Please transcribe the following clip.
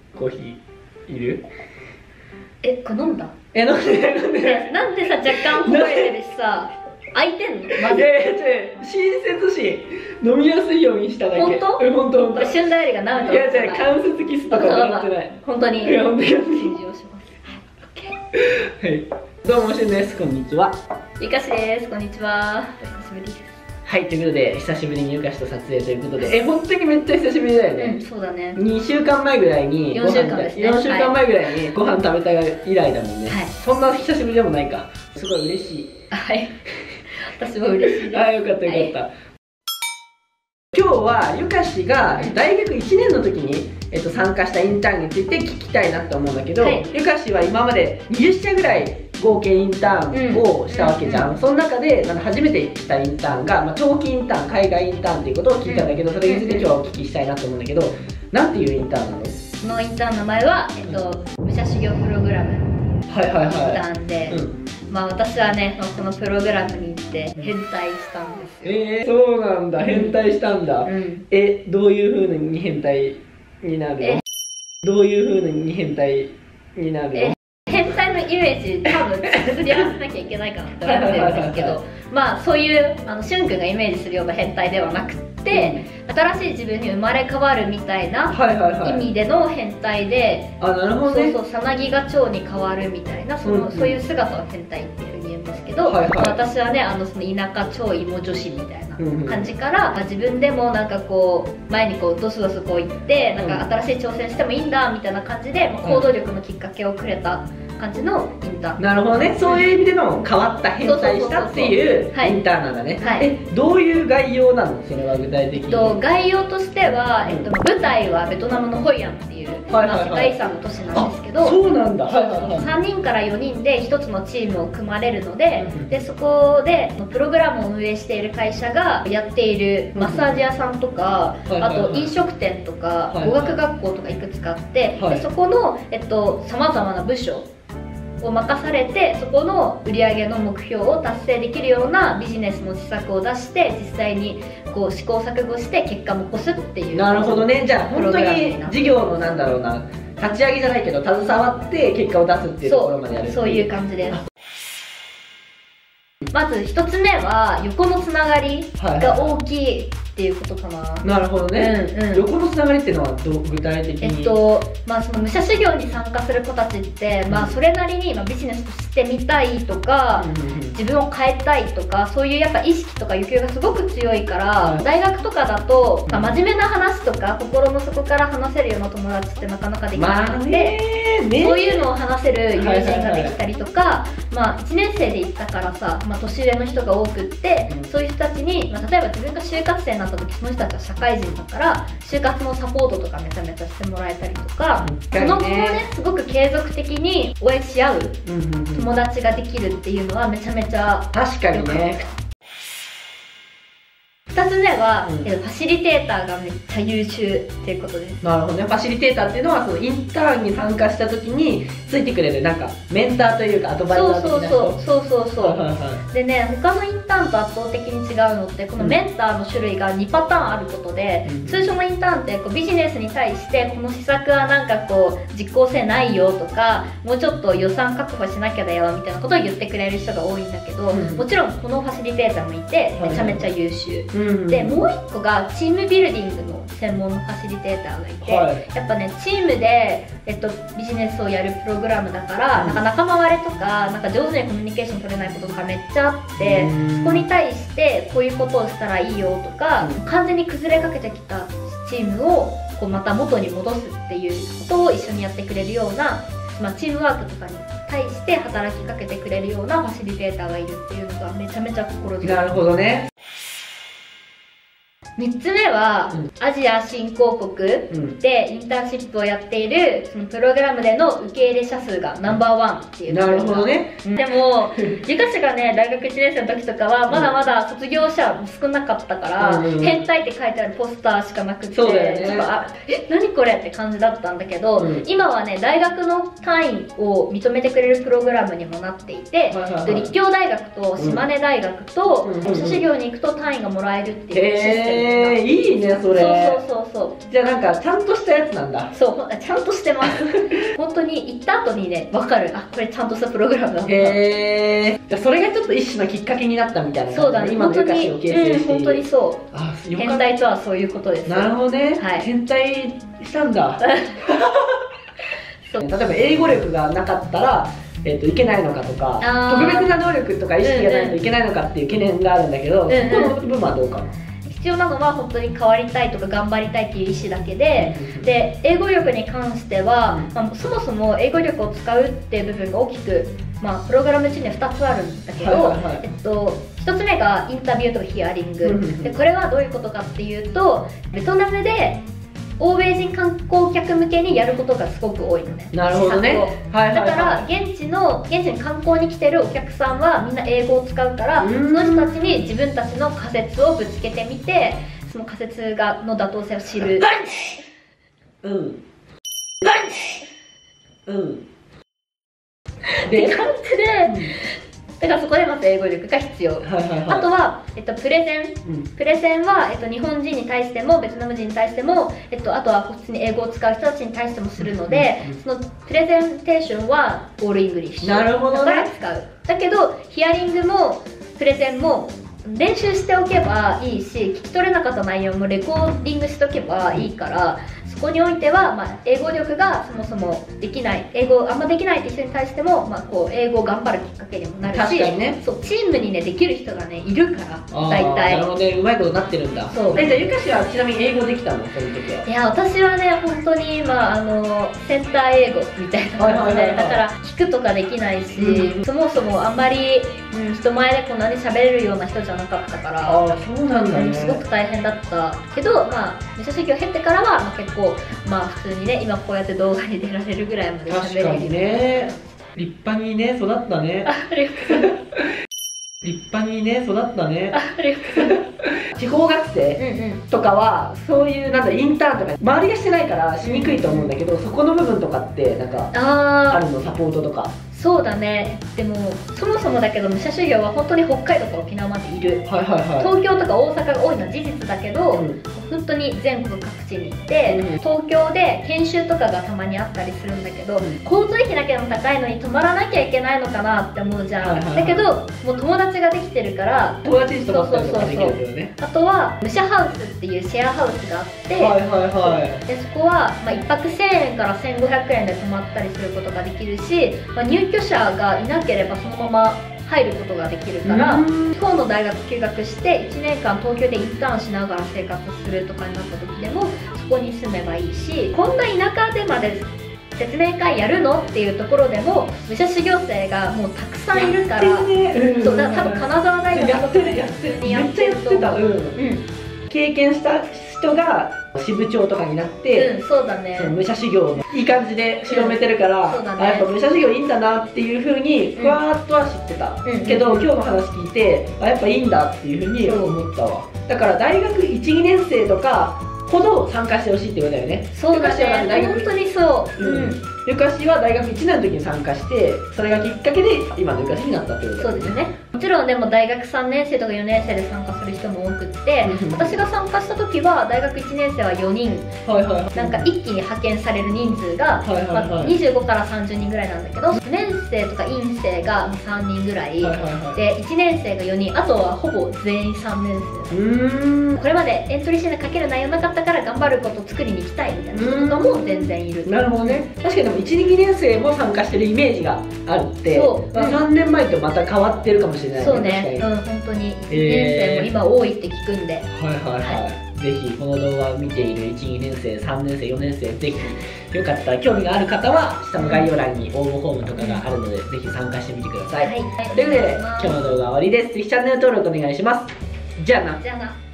コーヒーいる？ これ飲んだ？ 飲んでないなんでさ、若干こぼれてるしさ、開いてんの？まず親切心飲みやすいようにしただけ。 本当？ 本当。 これ旬だよりが舐めいやて関節キスとか狙ってない。 本当に。 いや本当に。 返事をします。 はい。どうもしゅんです。こんにちは。 ゆかしです。こんにちは。お久しぶりです。 はい、ということで久しぶりにゆかしと撮影ということで、本当にめっちゃ久しぶりだよね。 そうだね。 2週間前ぐらいに 4週間ですね。 4週間前ぐらいにご飯食べた以来だもんね。 はい。 そんな久しぶりでもないか。すごい嬉しい。 はい。私も嬉しいです。 あ、よかったよかった。今日はゆかしが大学1年の時に、参加したインターンについて聞きたいなって思うんだけど、ゆかしは今まで20社ぐらい合計インターンをしたわけじゃん。その中で初めてしたインターンが、長期インターン、海外インターンっていうことを聞いたんだけど、それについて今日はお聞きしたいなと思うんだけど、なんていうインターンなの？ そのインターンの名前は、武者修行プログラムインターンで、私はね、このプログラムに行って変態したんですよ。 そうなんだ、変態したんだ。どういう風に変態になるの？どういう風に変態になるの？ 変態のイメージ多分作り合わせなきゃいけないかなって思ってるんですけど、そういうしゅんくんがイメージするような変態ではなくて、新しい自分に生まれ変わるみたいな意味での変態で、さなぎが蝶に変わるみたいな、そういう姿を変態っていうふうに言うんですけど、私はね、その田舎超芋女子みたいな感じから、自分でもなんかこう前にこうドスドスこう行って、なんか新しい挑戦してもいいんだみたいな感じで、行動力のきっかけをくれた感じのインターン。 なるほどね、そういう意味での変わった変態したっていうインターンなんだね。どういう概要なの？それは具体的に。 概要としては、舞台はベトナムのホイアンっていう世界遺産の都市なんですけど、 そうなんだ。 3人から4人で1つのチームを組まれるので、そこでプログラムを運営している会社がやっているマッサージ屋さんとか、あと飲食店とか語学学校とかいくつかあって、そこのさまざまな部署を任されて、そこの売上の目標を達成できるようなビジネスの施策を出して、実際にこう試行錯誤して結果も起こすっていう。なるほどね。 じゃあ本当に事業のなんだろうな、立ち上げじゃないけど携わって結果を出すっていうところまでやる。 そういう感じです。まず1つ目は横のつながりが大きいっていうことかな。 なるほどね。横のつながりっていうのは具体的に？その武者修行に参加する子たちって、それなりにビジネスとしてみたいとか、自分を変えたいとか、そういうやっぱ意識とか欲求がすごく強いから、大学とかだと、真面目な話とか心の底から話せるような友達ってなかなかできなくて、そういうのを話せる友人ができたりとか、1年生で行ったからさ、年上の人が多くって、そういう人たちに、例えば自分が就活生になった時、その人たちは社会人だから就活のサポートとかめちゃめちゃしてもらえたりとか、その後もね、すごく継続的に応援し合う友達ができるっていうのはめちゃめちゃ確かにね。 2つ目は、ファシリテーターがめっちゃ優秀っていうことです。 なるほどね。ファシリテーターっていうのはそのインターンに参加した時についてくれるなんかメンターというかアドバイザー的な人。そうでね、他のインターンと圧倒的に違うのって、このメンターの種類が2パターンあることで、通常のインターンってこうビジネスに対してこの施策はなんかこう実効性ないよとか、もうちょっと予算確保しなきゃだよみたいなことを言ってくれる人が多いんだけど、もちろんこのファシリテーターもいてめちゃめちゃ優秀。でもう一個がチームビルディングの専門のファシリテーターがいて、やっぱねチームで、ビジネスをやるプログラムだから、なんか仲間割れとか、なんか上手にコミュニケーション取れないこととかめっちゃあって、そこに対してこういうことをしたらいいよとか、完全に崩れかけてきたチームをこうまた元に戻すっていうことを一緒にやってくれるような、チームワークとかに対して働きかけてくれるようなファシリテーターがいるっていうのがめちゃめちゃ心強い。 なるほどね。 3つ目は、アジア新興国でインターンシップをやっているそのプログラムでの受け入れ者数がナンバーワンっていう。 なるほどね。 でもゆかしがね大学1年生の時とかはまだまだ卒業者も少なかったから、変態って書いてあるポスターしかなくて、ちょっと何これって感じだったんだけど、今はね大学の単位を認めてくれるプログラムにもなっていて、立教大学と島根大学と武者修行に行くと単位がもらえるっていうシステムへえ、いいねそれ。 そうじゃあなんかちゃんとしたやつなんだ。 そう、ちゃんとしてます本当に行った後にね分かる、あ、これちゃんとしたプログラムだった。 へえ。じゃあそれがちょっと一種のきっかけになったみたいな。 そうだね、 今のゆかしを形成している。 本当にそう。 あ、 変態とはそういうことです。 なるほどね。 はい、 変態したんだ例えば英語力がなかったらいけないのかとか、特別な能力とか意識がないといけないのかっていう懸念があるんだけど、そこの部分はどうかな。 必要なのは本当に変わりたいとか頑張りたいっていう意思だけで、英語力に関しては、そもそも英語力を使うっていう部分が大きく、プログラム中には2つあるんだけど、1つ目がインタビューとヒアリングで、これはどういうことかっていうと、ベトナムで欧米人観光客向けにやることがすごく多いのね。 なるほどね。 だから現地に観光に来てるお客さんはみんな英語を使うから、その人たちに自分たちの仮説をぶつけてみて、その仮説の妥当性を知る。って感じで、だからそこでまず英語力が必要。あとは、プレゼンは、日本人に対してもベトナム人に対しても、あとは普通に英語を使う人たちに対してもするので、そのプレゼンテーションはオールイングリッシュ。 なるほどね。 だから使う。だけどヒアリングもプレゼンも練習しておけばいいし、聞き取れなかった内容もレコーディングしておけばいいから、そこにおいては、英語力がそもそもできない、英語あんまできないって人に対しても、英語を頑張るきっかけにもなるし、 確かにね、 そうチームにねできる人がねいるから、大体。 なるほどね、うまいことなってるんだ。そう。じゃあゆかしはちなみに英語できたの、その時は。 いや、私はね本当にセンター英語みたいな感じで、だから聞くとかできないし、そもそもあんまり、人前でこんなに喋れるような人じゃなかったから、 そうなんだね。 すごく大変だったけど、武者修行を経てからは、結構普通にね、今こうやって動画に出られるぐらいまで喋れる。 確かにね、立派にね育ったね。 ありがとうございます。 立派にね育ったね。 ありがとうございます。 地方学生とかはそういうインターンとか周りがしてないからしにくいと思うんだけど、そこの部分とかってなんかあるの、サポートとか。 そうだね。でもそもそもだけど武者修行は本当に北海道から沖縄までいる。東京とか大阪が多いのは事実だけど、本当に全国各地に行って、東京で研修とかがたまにあったりするんだけど、交通費だけでも高いのに泊まらなきゃいけないのかなって思うじゃん。だけどもう友達ができてるから、 友達に泊まったりとかできるんだよね。 あとは武者ハウスっていうシェアハウスがあって、でそこは1泊1000円から1500円で泊まったりすることができるし、入居者がいなければそのまま入ることができるから、地方の大学休学して1年間東京でインターンしながら生活するとかになった時でもそこに住めばいいし、こんな田舎でまで説明会やるのっていうところでも武者修行生がもうたくさんいるから、多分金沢大学やってるにやってると思う。 経験した人が支部長とかになって、 そうだね、 武者修行をいい感じで広めてるから、やっぱ武者修行いいんだなっていうふうにふわーっとは知ってたけど、今日の話聞いてやっぱいいんだっていうふうに思ったわ。だから大学 1,2 年生とかほど参加してほしいってことだよね。 そうだね、本当にそう。 ゆかしは大学1年の時に参加して、それがきっかけで今のゆかしになったってことだよね。 そうですね。もちろんでも大学3年生とか4年生で参加する人も多くって、私が参加した時は大学1年生は4人、なんか一気に派遣される人数が25から30人ぐらいなんだけど、4年生とか院生が3人ぐらいで、1年生が4人、あとはほぼ全員3年生。これまでエントリーシートかける内容なかったから頑張ることを作りに行きたいみたいな人とかも全然いる。 なるほどね。確かにでも 1,2 年生も参加してるイメージがあるって、3年前とまた変わってるかもしれないね。 そうね、本当に1年生も今多いって聞くんで、 ぜひこの動画を見ている 1,2 年生、3年生、4年生、ぜひよかったら興味がある方は下の概要欄に応募フォームとかがあるので、ぜひ参加してみてください。ということで今日の動画は終わりです。ぜひチャンネル登録お願いします。じゃあな。